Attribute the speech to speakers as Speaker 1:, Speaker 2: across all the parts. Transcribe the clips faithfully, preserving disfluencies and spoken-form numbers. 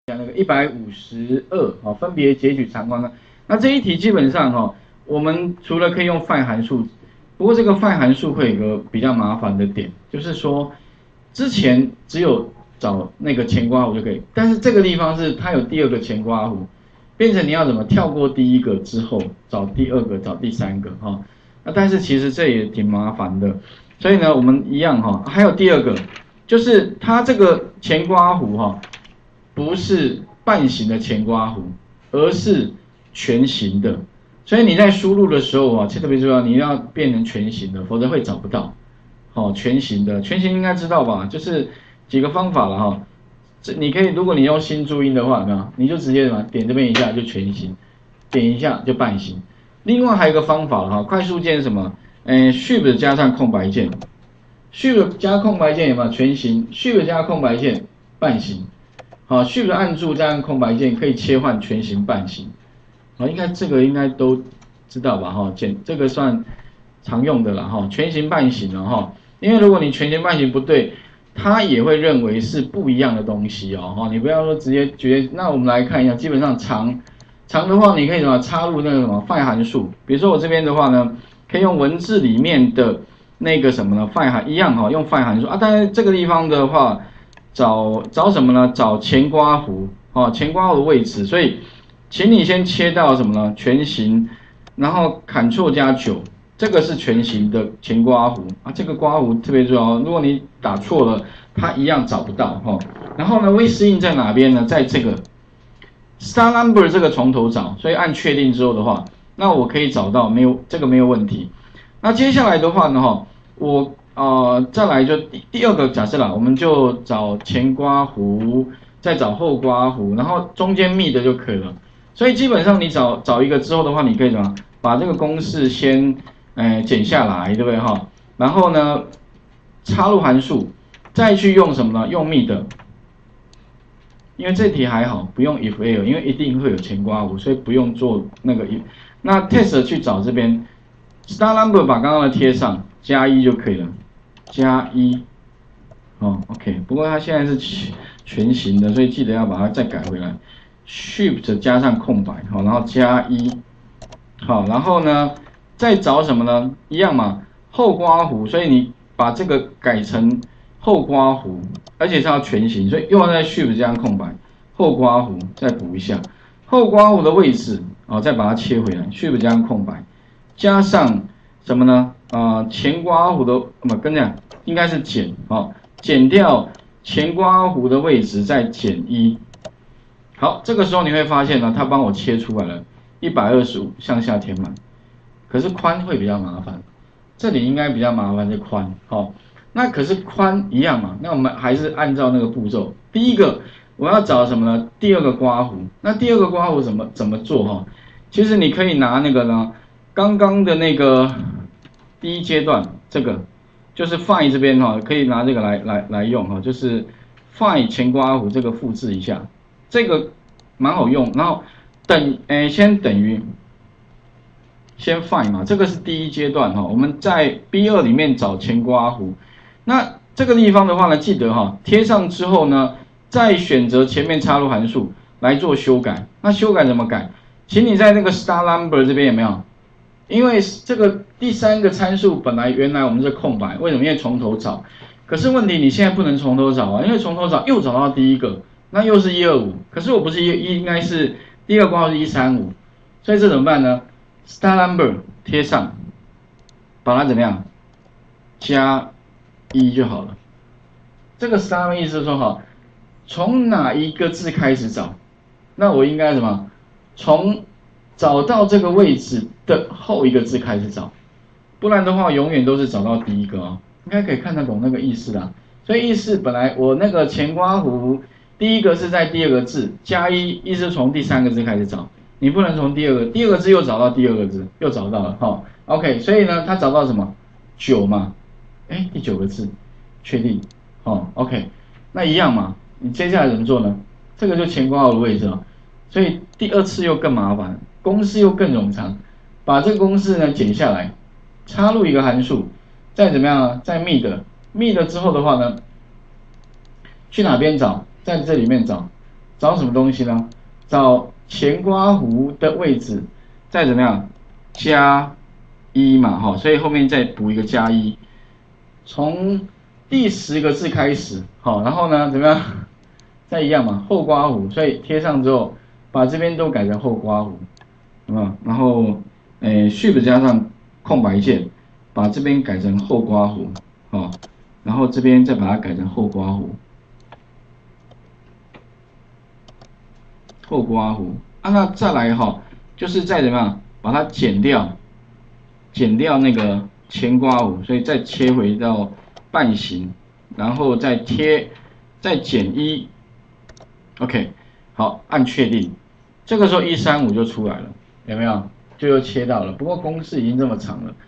Speaker 1: 讲那个一百五十二啊，分别截取长宽高。那这一题基本上哈、哦，我们除了可以用 find 函数，不过这个 find 函数会有个比较麻烦的点，就是说之前只有找那个前刮弧就可以，但是这个地方是它有第二个前刮弧，变成你要怎么跳过第一个之后找第二个找第三个哈、哦。那但是其实这也挺麻烦的，所以呢我们一样哈、哦，还有第二个就是它这个前刮弧哈。不是半形的前刮弧，而是全形的。所以你在输入的时候啊，特别重要，你要变成全形的，否则会找不到。好、哦，全形的，全形应该知道吧？就是几个方法了哈。这你可以，如果你用新注音的话，有没有？你就直接什么点这边一下就全形，点一下就半形。另外还有一个方法了哈，快速键是什么？嗯 ，Shift 加上空白键 ，Shift 加空白键有没有全形 ？Shift 加空白键半形。好 ，Shift 按住再按空白键可以切换全形、半形。好，应该这个应该都知道吧？哈，简这个算常用的了哈，全形、半形了哈。因为如果你全形、半形不对，它也会认为是不一样的东西哦。哈，你不要说直接觉得。那我们来看一下，基本上长长的话，你可以什么插入那个什么 find 函数。比如说我这边的话呢，可以用文字里面的那个什么呢 find 函一样哈，用 find 函数啊。但是这个地方的话。找找什么呢？找前刮弧哦，前刮弧的位置。所以，请你先切到什么呢？全形，然后 Ctrl 加九，这个是全形的前刮弧啊。这个刮弧特别重要，如果你打错了，它一样找不到哈、哦。然后呢，微适应在哪边呢？在这个 Star Number 这个从头找，所以按确定之后的话，那我可以找到没有这个没有问题。那接下来的话呢，哈，我。呃，再来就第第二个假设啦，我们就找前刮弧，再找后刮弧，然后中间密的就可以了。所以基本上你找找一个之后的话，你可以怎么把这个公式先呃剪下来，对不对哈？然后呢，插入函数，再去用什么呢？用密的，因为这题还好，不用 if else， 因为一定会有前刮弧，所以不用做那个 if。那 test 去找这边 star number 把刚刚的贴上，加一就可以了。加一，哦 ，OK， 不过它现在是全形的，所以记得要把它再改回来。Shift 加上空白，好，然后加一，好，然后呢，再找什么呢？一样嘛，后刮弧，所以你把这个改成后刮弧，而且是要全形，所以又要在 Shift 加上空白，后刮弧再补一下，后刮弧的位置，哦，再把它切回来 ，Shift 加上空白，加上什么呢？啊、呃，前刮弧的，不跟讲，应该是减哦，减掉前刮弧的位置，再减一。好，这个时候你会发现呢，它帮我切出来了一百二十五向下填满，可是宽会比较麻烦，这里应该比较麻烦是宽，哦，那可是宽一样嘛，那我们还是按照那个步骤，第一个我要找什么呢？第二个刮弧，那第二个刮弧怎么怎么做哈、哦？其实你可以拿那个呢，刚刚的那个。第一阶段，这个就是 find 这边哈，可以拿这个来来来用哈，就是 find 前刮弧这个复制一下，这个蛮好用。然后等诶，先等于先 find 嘛，这个是第一阶段哈，我们在 B 二 里面找前刮弧。那这个地方的话呢，记得哈，贴上之后呢，再选择前面插入函数来做修改。那修改怎么改？请你在那个 star number 这边有没有？因为这个第三个参数本来原来我们是空白，为什么？因为从头找。可是问题你现在不能从头找啊，因为从头找又找到第一个，那又是一二五，可是我不是一一应该是第二个括号是一三五，所以这怎么办呢 ？star number 贴上，把它怎么样？加一就好了。这个 star 的意思是说哈，从哪一个字开始找？那我应该什么？从找到这个位置的后一个字开始找，不然的话永远都是找到第一个哦。应该可以看得懂那个意思啦。所以意思本来我那个前刮弧第一个是在第二个字加一，意思从第三个字开始找，你不能从第二个第二个字又找到第二个字，又找到了哈、哦。OK， 所以呢，他找到什么？九嘛，哎，第九个字，确定哦。OK， 那一样嘛，你接下来怎么做呢？这个就前刮弧的位置了，所以第二次又更麻烦。公式又更冗长，把这个公式呢剪下来，插入一个函数，再怎么样啊？再 mid，mid 之后的话呢，去哪边找？在这里面找， 找什么东西呢？找前刮弧的位置，再怎么样加一嘛，哈，所以后面再补一个加一，从第十个字开始，好，然后呢怎么样？再一样嘛，后刮弧，所以贴上之后，把这边都改成后刮弧，有没有？然后，诶 ，Shift 加上空白键，把这边改成后刮弧，哦，然后这边再把它改成后刮弧，后刮弧，啊，那再来哈、哦，就是再怎么样，把它剪掉，剪掉那个前刮弧，所以再切回到半形，然后再贴，再减一。OK， 好，按确定，这个时候一三五就出来了，有没有？就又切到了，不过公式已经这么长了，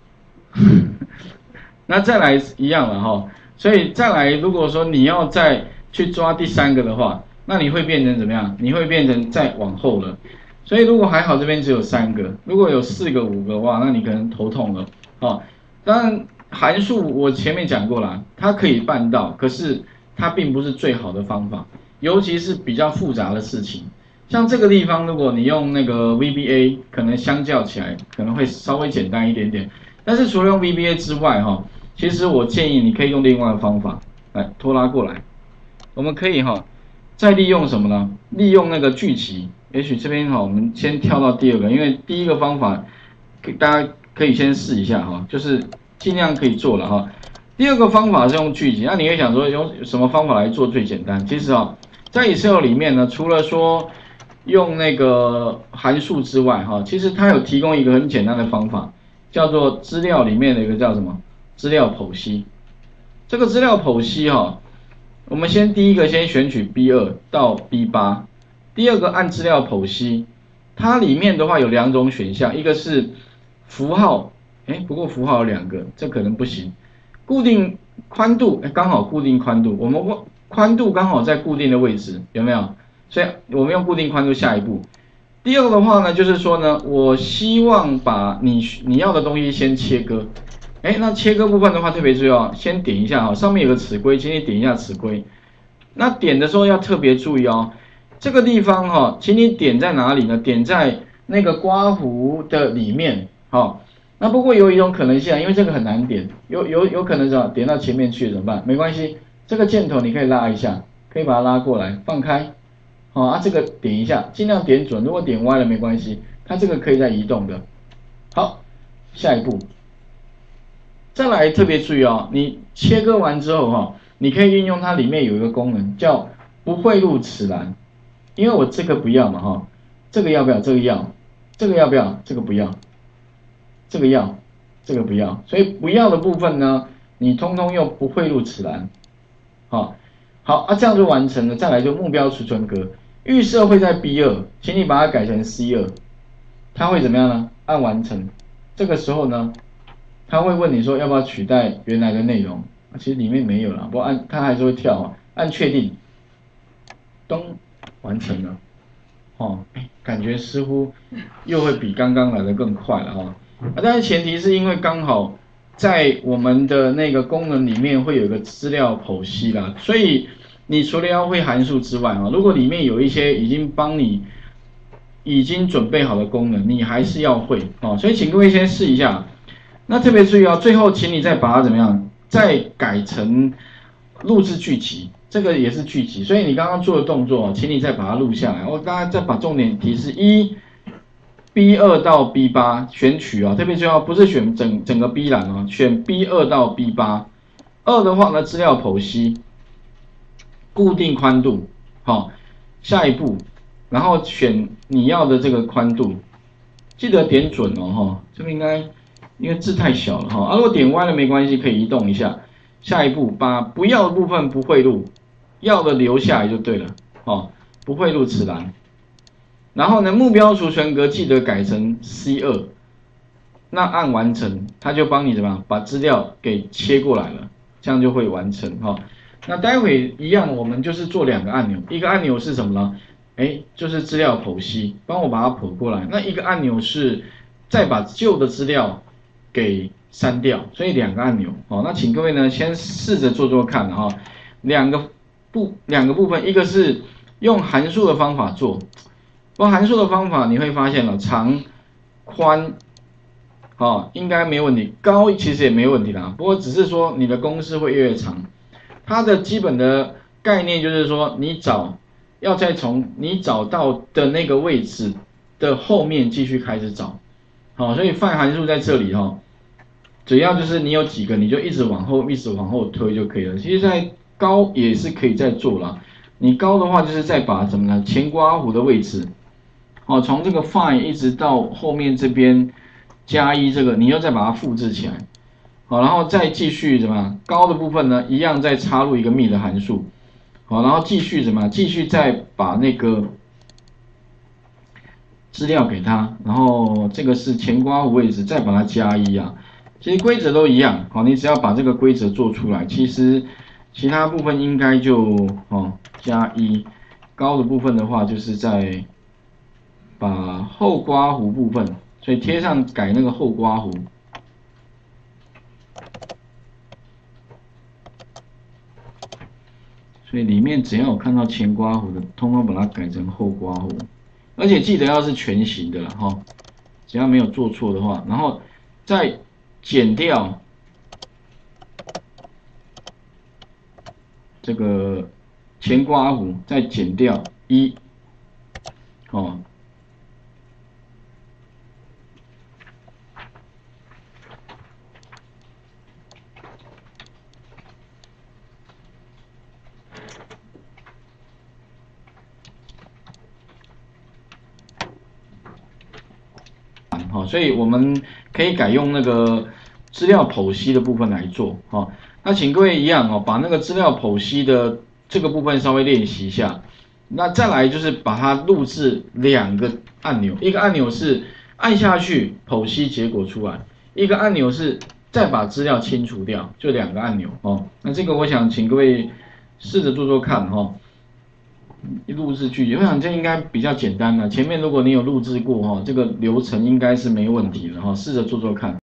Speaker 1: 那再来一样了哈，所以再来，如果说你要再去抓第三个的话，那你会变成怎么样？你会变成再往后了，所以如果还好这边只有三个，如果有四个五个的话，那你可能头痛了，哦，当然函数我前面讲过了，它可以办到，可是它并不是最好的方法。尤其是比较复杂的事情，像这个地方，如果你用那个 V B A， 可能相较起来可能会稍微简单一点点。但是除了用 V B A 之外，哈，其实我建议你可以用另外的方法来拖拉过来。我们可以哈，再利用什么呢？利用那个聚集。也许这边哈，我们先跳到第二个，因为第一个方法，大家可以先试一下哈，就是尽量可以做了哈。第二个方法是用聚集，那你会想说用什么方法来做最简单？其实啊，在 Excel 里面呢，除了说用那个函数之外，哈，其实它有提供一个很简单的方法，叫做资料里面的一个叫什么？资料剖析。这个资料剖析哈，我们先第一个先选取 B 二 到 B 八， 第二个按资料剖析，它里面的话有两种选项，一个是符号，哎，不过符号有两个，这可能不行。固定宽度，刚好固定宽度，我们宽度刚好在固定的位置，有没有？所以我们用固定宽度下一步。第二个的话呢，就是说呢，我希望把你你要的东西先切割。哎，那切割部分的话特别重要，先点一下哈，上面有个尺规，请你点一下尺规。那点的时候要特别注意哦，这个地方哈，请你点在哪里呢？点在那个刮弧的里面，哈。那不过有一种可能性，因为这个很难点，有有有可能是点到前面去怎么办？没关系，这个箭头你可以拉一下，可以把它拉过来，放开，好啊，这个点一下，尽量点准，如果点歪了没关系，它这个可以再移动的。好，下一步，再来特别注意哦，你切割完之后哈，你可以运用它里面有一个功能叫不汇入此栏，因为我这个不要嘛哈，这个要不要？这个要，这个要不要？这个不要。这个要，这个不要，所以不要的部分呢，你通通用不汇入此栏，好，好啊，这样就完成了。再来就目标储存格，预设会在 B 二， 请你把它改成 C 二， 它会怎么样呢？按完成，这个时候呢，它会问你说要不要取代原来的内容，啊、其实里面没有了，不过按它还是会跳啊，按确定，咚，完成了，哦，感觉似乎又会比刚刚来的更快了哈。哦啊，但是前提是因为刚好在我们的那个功能里面会有一个资料剖析啦，所以你除了要会函数之外啊，如果里面有一些已经帮你已经准备好的功能，你还是要会哦。所以请各位先试一下。那特别注意哦，最后请你再把它怎么样，再改成录制剧集，这个也是剧集，所以你刚刚做的动作，请你再把它录下来。我刚才再把重点提示一。B 二 到 B 八 选取啊，特别重要，不是选整整个 B 栏啊，选 B 二 到 B 八。二的话呢，资料剖析，固定宽度，好，下一步，然后选你要的这个宽度，记得点准哦，哈，这边应该因为字太小了哈，啊，如果点歪了没关系，可以移动一下。下一步，把不要的部分不汇入，要的留下来就对了，哦，不汇入此栏。然后呢，目标储存格记得改成 C 二， 那按完成，它就帮你怎么样把资料给切过来了，这样就会完成哈。那待会一样，我们就是做两个按钮，一个按钮是什么呢？哎，就是资料剖析，帮我把它剖过来。那一个按钮是再把旧的资料给删掉，所以两个按钮。好，那请各位呢先试着做做看哈，两个部两个部分，一个是用函数的方法做，不过函数的方法你会发现了长、宽，哦，应该没问题，高其实也没问题啦，不过只是说你的公式会越来越长。它的基本的概念就是说，你找要再从你找到的那个位置的后面继续开始找，好，所以泛函数在这里哈，主要就是你有几个你就一直往后一直往后推就可以了。其实，在高也是可以再做啦。你高的话就是再把怎么呢前刮弧的位置，哦，从这个 find 一直到后面这边加一这个，你要再把它复制起来。好，然后再继续怎么样？高的部分呢，一样再插入一个 mid 的函数。好，然后继续怎么样？继续再把那个资料给他，然后这个是前刮弧位置，再把它加一啊。其实规则都一样，好，你只要把这个规则做出来，其实其他部分应该就哦加一。高的部分的话，就是在把后刮弧部分，所以贴上改那个后刮弧。所以里面只要有看到前刮弧的，通通把它改成后刮弧，而且记得要是全形的啦哈，只要没有做错的话，然后再减掉这个前刮弧，再减掉一，哦。好，所以我们可以改用那个资料剖析的部分来做。好，那请各位一样哦，把那个资料剖析的这个部分稍微练习一下。那再来就是把它录制两个按钮，一个按钮是按下去剖析结果出来，一个按钮是再把资料清除掉，就两个按钮哦。那这个我想请各位试着做做看哈。录制句子，我想这应该比较简单了。前面如果你有录制过哈，这个流程应该是没问题的哈，试着做做看。